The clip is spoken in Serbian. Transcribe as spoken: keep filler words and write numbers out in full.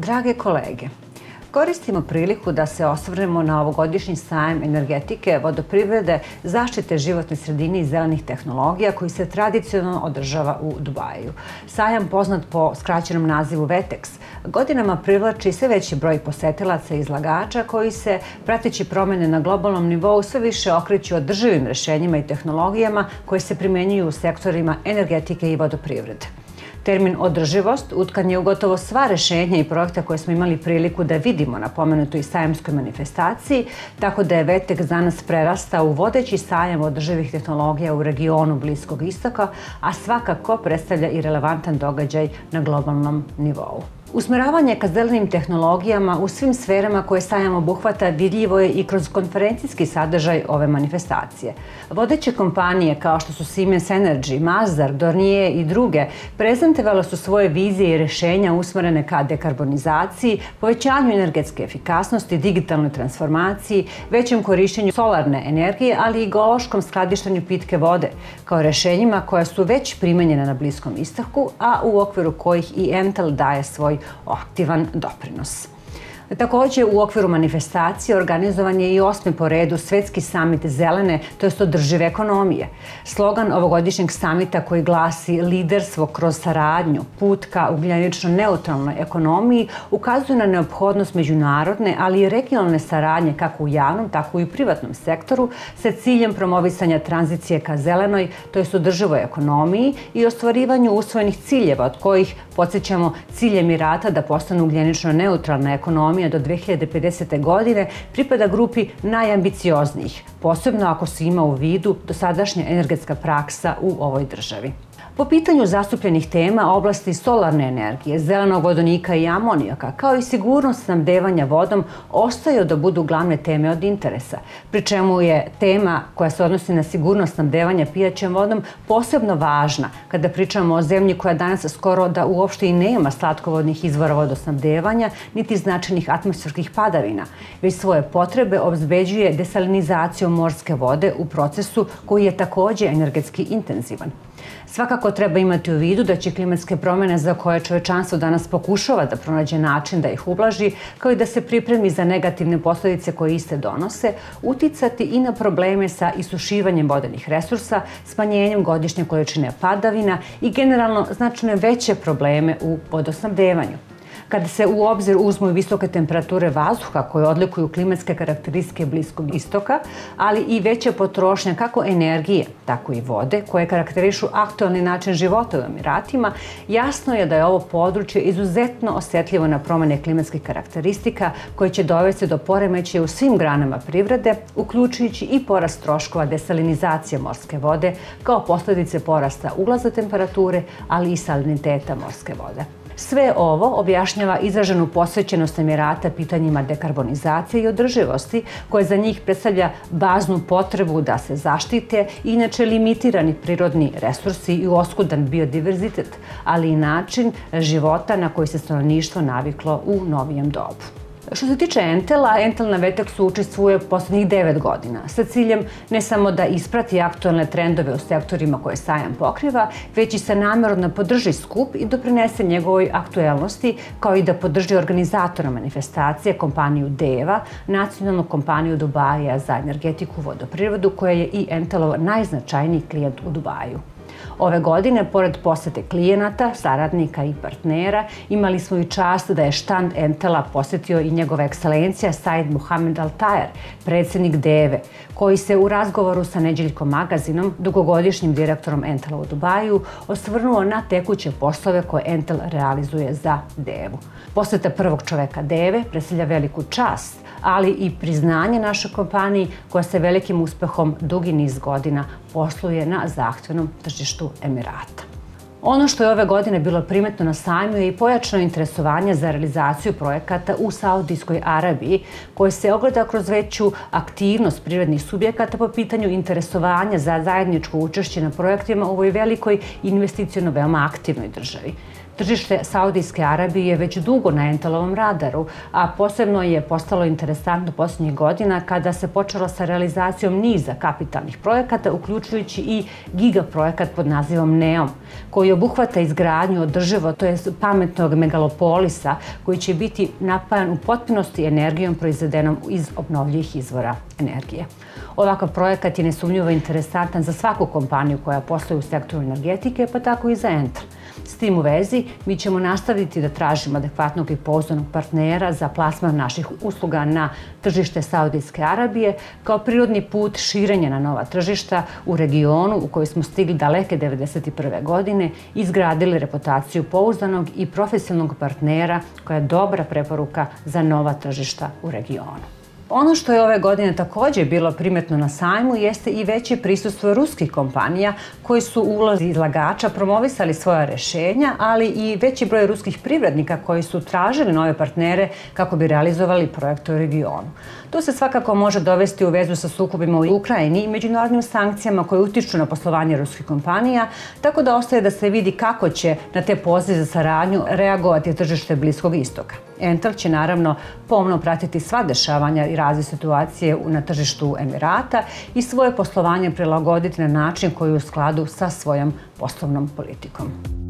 Drage kolege, koristimo priliku da se osvrnemo na ovogodišnji sajam energetike, vodoprivrede, zaštite životne sredine i zelenih tehnologija koji se tradicionalno održava u Dubaju. Sajam, poznat po skraćenom nazivu WETEX, godinama privlači sve veći broj posetilaca i izlagača koji se, prateći promene na globalnom nivou, sve više okreću održivim rešenjima i tehnologijama koje se primenjuju u sektorima energetike i vodoprivrede. Termin održivost utkan je u gotovo sva rešenja i projekta koje smo imali priliku da vidimo na pomenutoj sajamskoj manifestaciji, tako da je WETEX danas prerastao u vodeći sajam održivih tehnologija u regionu Bliskog istoka, a svakako predstavlja i relevantan događaj na globalnom nivou. Usmeravanje ka zelenim tehnologijama u svim sferama koje sajam obuhvata vidljivo je i kroz konferencijski sadržaj ove manifestacije. Vodeće kompanije kao što su Siemens Energy, Mazar, Dornier i druge prezentovale su svoje vizije i rešenja usmerene ka dekarbonizaciji, povećanju energetske efikasnosti, digitalnoj transformaciji, većem korišćenju solarne energije, ali i geološkom skladištenju pitke vode, kao rešenjima koja su već primenjena na Bliskom istoku, a u okviru kojih i Entel daje svoj aktivan doprinos. Takođe, u okviru manifestacije organizovan je i osmi po redu Svetski samit zelene, to jest održive ekonomije. Slogan ovogodišnjeg samita koji glasi liderstvo kroz saradnju, put ka ugljenično neutralnoj ekonomiji, ukazuje na neophodnost međunarodne, ali i regionalne saradnje kako u javnom, tako i u privatnom sektoru sa ciljem promovisanja tranzicije ka zelenoj, to jest održivoj ekonomiji i ostvarivanju usvojenih ciljeva, od kojih, podsjećamo, cilj Emirata da postanu ugljenično neutralna ekonomija do dve hiljade pedesete. godine pripada grupi najambicioznijih, posebno ako se ima u vidu dosadašnja energetska praksa u ovoj državi. Po pitanju zastupljenih tema oblasti solarne energije, zelenog vodonika i amonijaka, kao i sigurnost snabdevanja vodom, ostaju da budu glavne teme od interesa, pri čemu je tema koja se odnosi na sigurnost snabdevanja pijaćom vodom posebno važna kada pričamo o zemlji koja danas skoro da uopšte i nema slatkovodnih izvora vodosnabdevanja, niti značajnih atmosferskih padavina, već svoje potrebe obezbeđuje desalinizacijom morske vode u procesu koji je takođe energetski intenzivan. Svakako treba imati u vidu da će klimatske promene za koje čovečanstvo danas pokušava da pronađe način da ih ublaži, kao i da se pripremi za negativne posledice koje iste donose, uticati i na probleme sa isušivanjem vodenih resursa, smanjenjem godišnje količine padavina i generalno značajno veće probleme u vodosnabdevanju. Kada se u obzir uzmu i visoke temperature vazduha koje odlikuju klimatske karakteristike Bliskog istoka, ali i veća potrošnja kako energije, tako i vode, koje karakterišu aktualni način života u Emiratima, jasno je da je ovo područje izuzetno osetljivo na promene klimatskih karakteristika koje će dovesti do poremećaja u svim granama privrede, uključujući i porast troškova desalinizacije morske vode kao posledice porasta ulaza temperature, ali i saliniteta morske vode. Sve ovo objašnjava izraženu posvećenost Emirata pitanjima dekarbonizacije i održivosti, koje za njih predstavlja baznu potrebu da se zaštite inače limitirani prirodni resursi i oskudan biodiverzitet, ali i način života na koji se stanovništvo naviklo u novijem dobu. Što se tiče Entela, Entel na WETEX-u učestvuje poslednjih devet godina sa ciljem ne samo da isprati aktualne trendove u sektorima koje sajam pokriva, već i sa namerom da podrži skup i doprinese njegovoj aktuelnosti, kao i da podrži organizatora manifestacije, kompaniju DEVA, nacionalnu kompaniju Dubaja za energetiku i vodoprivredu, koja je i Entelov najznačajniji klijent u Dubaju. Ove godine, pored posete klijenata, saradnika i partnera, imali smo i čast da je štand Entela posetio i njegova ekscelencija Said Mohamed Al Taher, predsjednik DEVE, koji se u razgovoru sa Neđeljkom magazinom, dugogodišnjim direktorom Entela u Dubaju, osvrnuo na tekuće poslove koje Entel realizuje za DEVU. Poseta prvog čoveka DEVE predstavlja veliku čast, ali i priznanje našoj kompaniji koja se velikim uspehom dugi niz godina posluje na zahtevnom tržištu Emirata. Ono što je ove godine bilo primetno na sajmu je i pojačano interesovanje za realizaciju projekata u Saudijskoj Arabiji, koje se ogleda kroz veću aktivnost privrednih subjekata po pitanju interesovanja za zajedničko učešće na projektima u ovoj velikoj investiciono veoma aktivnoj državi. Tržište Saudijske Arabije je već dugo na Entelovom radaru, a posebno je postalo interesantno posljednjih godina kada se počelo sa realizacijom niza kapitalnih projekata, uključujući i gigaprojekat pod nazivom NEOM, koji obuhvata izgradnju održivog, to je pametnog megalopolisa, koji će biti napajan u potpunosti energijom proizvedenom iz obnovljivih izvora energije. Ovakav projekat je nesumnjivo interesantan za svaku kompaniju koja posluje u sektoru energetike, pa tako i za Entel. S tim u vezi, mi ćemo nastaviti da tražimo adekvatnog i pouzdanog partnera za plasman naših usluga na tržište Saudijske Arabije kao prirodni put širenja na nova tržišta u regionu u kojoj smo stigli daleke devedeset prve godine i izgradili reputaciju pouzdanog i profesionalnog partnera koja je dobra preporuka za nova tržišta u regionu. Ono što je ove godine također bilo primetno na sajmu jeste i veće prisustvo ruskih kompanija koji su u ulozi izlagača promovisali svoja rješenja, ali i veći broj ruskih privrednika koji su tražili nove partnere kako bi realizovali projekte u regionu. To se svakako može dovesti u vezu sa sukobima u Ukrajini i međunarodnim sankcijama koje utiču na poslovanje ruskih kompanija, tako da ostaje da se vidi kako će na te pozive za saradnju reagovati tržište Bliskog istoka. Entel će naravno pomno pratiti sva dešavanja i razvoj situacije na tržištu Emirata i svoje poslovanje prilagoditi na način koji je u skladu sa svojom poslovnom politikom.